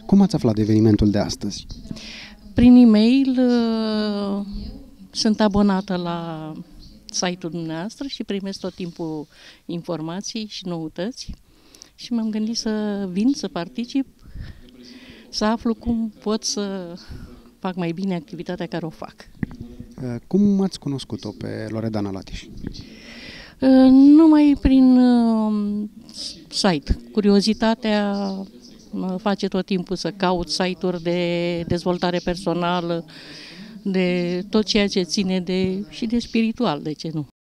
Cum ați aflat de evenimentul de astăzi? Prin e-mail sunt abonată la site-ul dumneavoastră și primesc tot timpul informații și noutăți și m-am gândit să vin, să particip, să aflu cum pot să fac mai bine activitatea care o fac. Cum ați cunoscut-o pe Loredana Latiș? Numai prin site. Curiozitatea mă face tot timpul să caut site-uri de dezvoltare personală, de tot ceea ce ține și de spiritual, de ce nu.